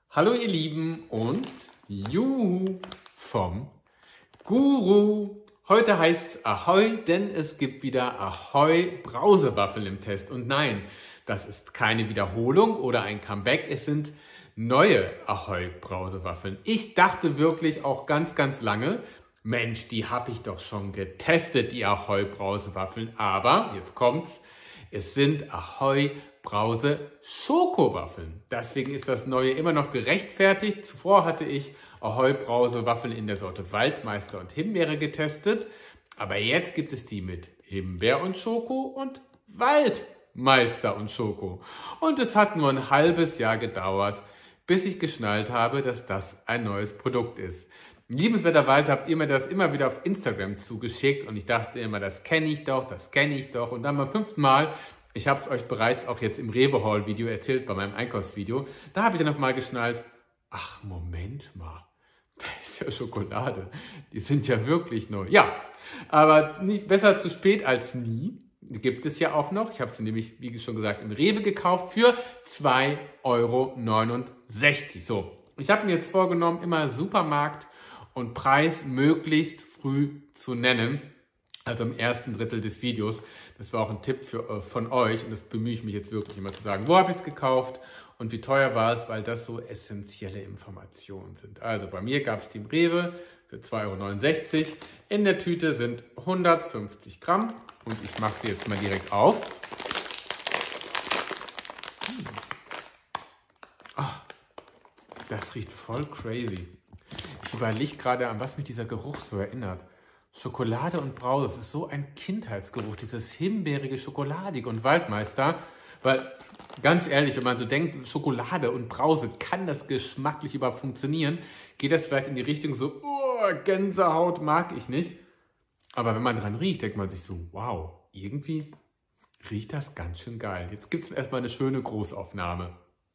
Hallo ihr Lieben und Juhu vom Guru. Heute heißt es Ahoi, denn es gibt wieder Ahoi Brausewaffeln im Test. Und nein, das ist keine Wiederholung oder ein Comeback, es sind neue Ahoi Brausewaffeln. Ich dachte wirklich auch ganz lange, Mensch, die habe ich doch schon getestet, die Ahoi Brausewaffeln. Aber, jetzt kommt's, es sind Ahoi Brause Schokowaffeln. Deswegen ist das Neue immer noch gerechtfertigt. Zuvor hatte ich Ahoi Brausewaffeln in der Sorte Waldmeister und Himbeere getestet. Aber jetzt gibt es die mit Himbeer und Schoko und Waldmeister und Schoko. Und es hat nur ein halbes Jahr gedauert, bis ich geschnallt habe, dass das ein neues Produkt ist. Liebenswerterweise habt ihr mir das immer wieder auf Instagram zugeschickt und ich dachte immer, das kenne ich doch, das kenne ich doch. Und dann beim 5. Mal, ich habe es euch bereits auch jetzt im Rewe-Haul-Video erzählt, bei meinem Einkaufsvideo, da habe ich dann auf mal geschnallt, ach Moment mal, da ist ja Schokolade, die sind ja wirklich neu. Ja, aber nicht besser zu spät als nie. Die gibt es ja auch noch. Ich habe sie nämlich, wie schon gesagt, im Rewe gekauft für 2,69 €. So, ich habe mir jetzt vorgenommen, immer Supermarkt und Preis möglichst früh zu nennen, also im ersten Drittel des Videos. Das war auch ein Tipp von euch und das bemühe ich mich jetzt wirklich immer zu sagen, wo habe ich es gekauft und wie teuer war es, weil das so essentielle Informationen sind. Also bei mir gab es die im Rewe für 2,69 €. In der Tüte sind 150 Gramm und ich mache sie jetzt mal direkt auf. Ach, das riecht voll crazy. Ich überlege gerade, an was mich dieser Geruch so erinnert. Schokolade und Brause, das ist so ein Kindheitsgeruch, dieses himbeerige, schokoladige und Waldmeister. Weil, ganz ehrlich, wenn man so denkt, Schokolade und Brause, kann das geschmacklich überhaupt funktionieren? Geht das vielleicht in die Richtung so, oh, Gänsehaut mag ich nicht. Aber wenn man dran riecht, denkt man sich so, wow, irgendwie riecht das ganz schön geil. Jetzt gibt es erstmal eine schöne Großaufnahme.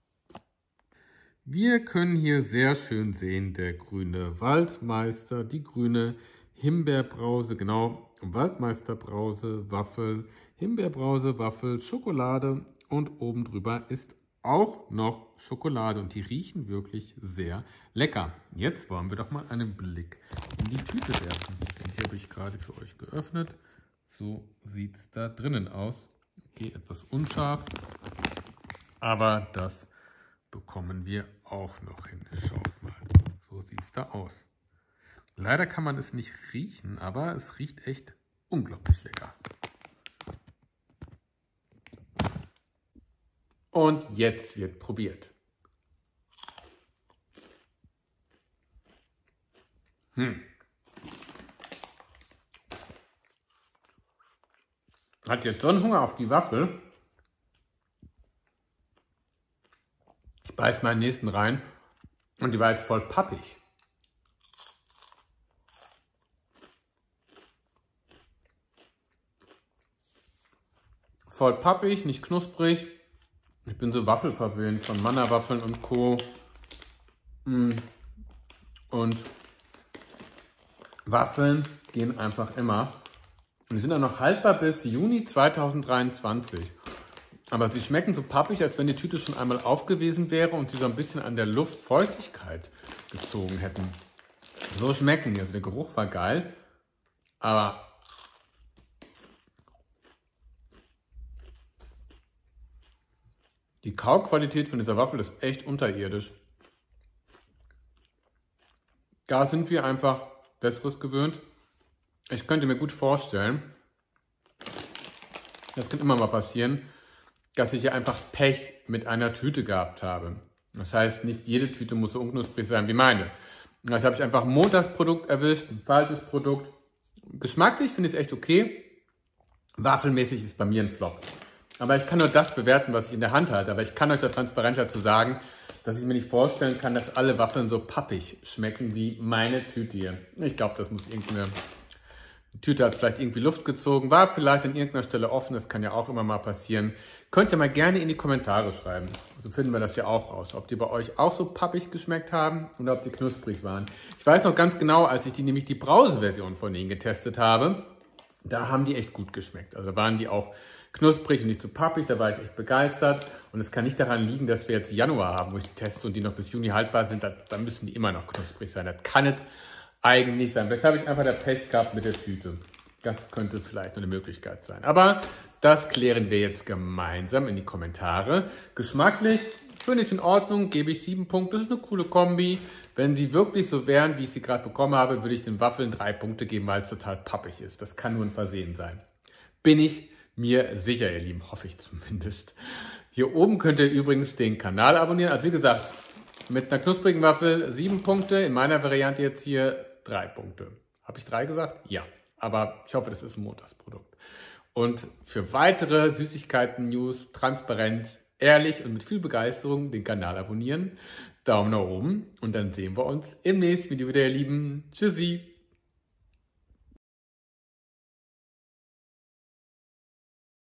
Wir können hier sehr schön sehen, der grüne Waldmeister, die grüne Himbeerbrause, genau, Waldmeisterbrause, Waffel, Himbeerbrause, Waffel, Schokolade und oben drüber ist auch noch Schokolade und die riechen wirklich sehr lecker. Jetzt wollen wir doch mal einen Blick in die Tüte werfen. Die habe ich gerade für euch geöffnet. So sieht es da drinnen aus. Okay, etwas unscharf, aber das bekommen wir auch noch hin. Schaut mal, so sieht es da aus. Leider kann man es nicht riechen, aber es riecht echt unglaublich lecker. Und jetzt wird probiert. Hat jetzt so einen Hunger auf die Waffel. Ich beiß mal den nächsten rein und die war jetzt voll pappig. Voll pappig, nicht knusprig. Ich bin so waffelverwöhnt von Manna-Waffeln und Co. Und Waffeln gehen einfach immer. Und die sind auch noch haltbar bis Juni 2023. Aber sie schmecken so pappig, als wenn die Tüte schon einmal aufgewesen wäre und sie so ein bisschen an der Luftfeuchtigkeit gezogen hätten. So schmecken die. Also der Geruch war geil, aber die Kauqualität von dieser Waffel ist echt unterirdisch. Da sind wir einfach Besseres gewöhnt. Ich könnte mir gut vorstellen, das kann immer mal passieren, dass ich hier einfach Pech mit einer Tüte gehabt habe. Das heißt, nicht jede Tüte muss so unknusprig sein wie meine. Das habe ich einfach ein Montagsprodukt erwischt, ein falsches Produkt. Geschmacklich finde ich es echt okay. Waffelmäßig ist bei mir ein Flop. Aber ich kann nur das bewerten, was ich in der Hand halte. Aber ich kann euch da transparent dazu sagen, dass ich mir nicht vorstellen kann, dass alle Waffeln so pappig schmecken wie meine Tüte hier. Ich glaube, das muss irgendeine Tüte hat vielleicht irgendwie Luft gezogen, war vielleicht an irgendeiner Stelle offen. Das kann ja auch immer mal passieren. Könnt ihr mal gerne in die Kommentare schreiben. So finden wir das ja auch raus. Ob die bei euch auch so pappig geschmeckt haben oder ob die knusprig waren. Ich weiß noch ganz genau, als ich nämlich die Brause-Version von denen getestet habe, da haben die echt gut geschmeckt. Also waren die auch knusprig und nicht zu pappig, da war ich echt begeistert. Und es kann nicht daran liegen, dass wir jetzt Januar haben, wo ich die teste und die noch bis Juni haltbar sind, dann müssen die immer noch knusprig sein. Das kann es eigentlich nicht sein. Vielleicht habe ich einfach der Pech gehabt mit der Tüte. Das könnte vielleicht eine Möglichkeit sein. Aber das klären wir jetzt gemeinsam in die Kommentare. Geschmacklich finde ich in Ordnung, gebe ich 7 Punkte. Das ist eine coole Kombi. Wenn die wirklich so wären, wie ich sie gerade bekommen habe, würde ich den Waffeln 3 Punkte geben, weil es total pappig ist. Das kann nur ein Versehen sein. Bin ich mir sicher, ihr Lieben. Hoffe ich zumindest. Hier oben könnt ihr übrigens den Kanal abonnieren. Also wie gesagt, mit einer knusprigen Waffel 7 Punkte. In meiner Variante jetzt hier 3 Punkte. Habe ich 3 gesagt? Ja. Aber ich hoffe, das ist ein Montagsprodukt. Und für weitere Süßigkeiten-News transparent, ehrlich und mit viel Begeisterung den Kanal abonnieren. Daumen nach oben und dann sehen wir uns im nächsten Video wieder, ihr Lieben. Tschüssi!